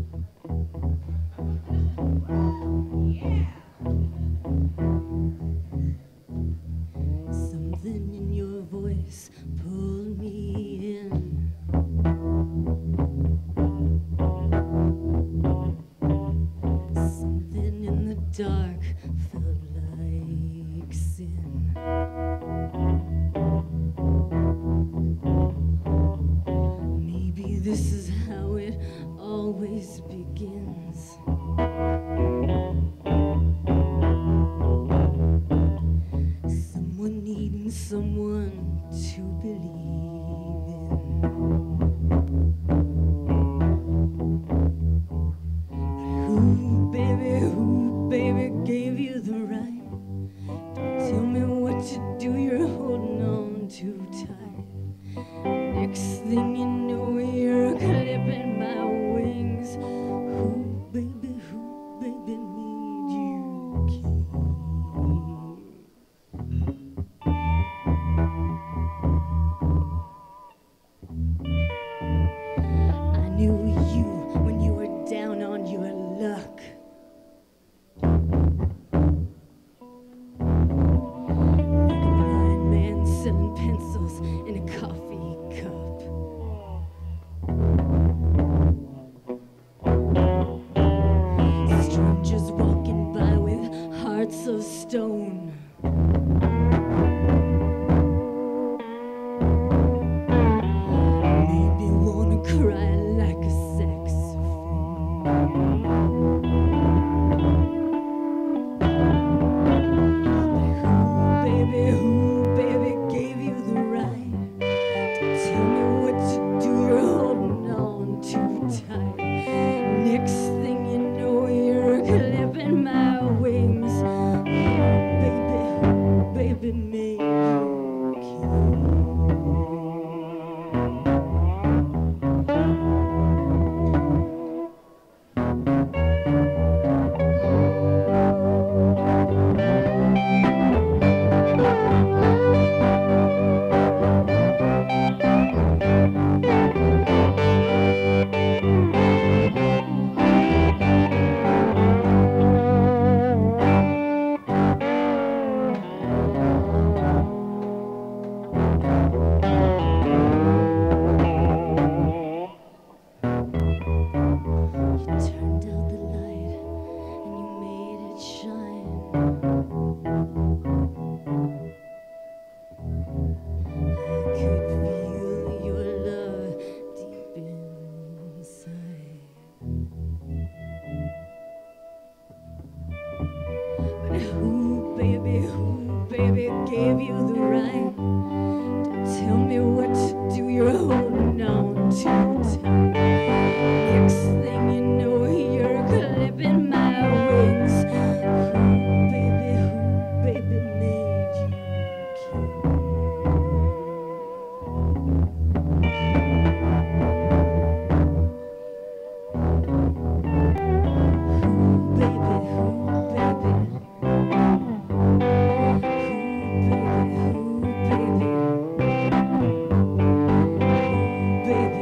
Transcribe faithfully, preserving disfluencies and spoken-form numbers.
Something in your voice pulled me in. Something in the dark felt like sin. Maybe this is how it always begins. Someone needing someone to believe in. But who, baby, who, baby, gave you the right to tell me what to do? You're holding on too tight. Next thing you know, you're clipping my wings. Who, baby, who, baby, made you king? I knew you when you were down on your luck. Like a blind man selling pencils in a coffee cup. Strangers walking by with hearts of stone. Made me wanna cry like a saxophone. But who, baby, who, baby, gave you the right to tell me what to do? You're holding on too tight. Next thing you know, you're clipping my wings. Baby, who, baby, made you king? Gave you the right to tell me what to do. You're holding on too tight. Next thing you know, you're clipping my wings. Who, baby, who, baby, made you king? Who, baby, who, baby? Baby,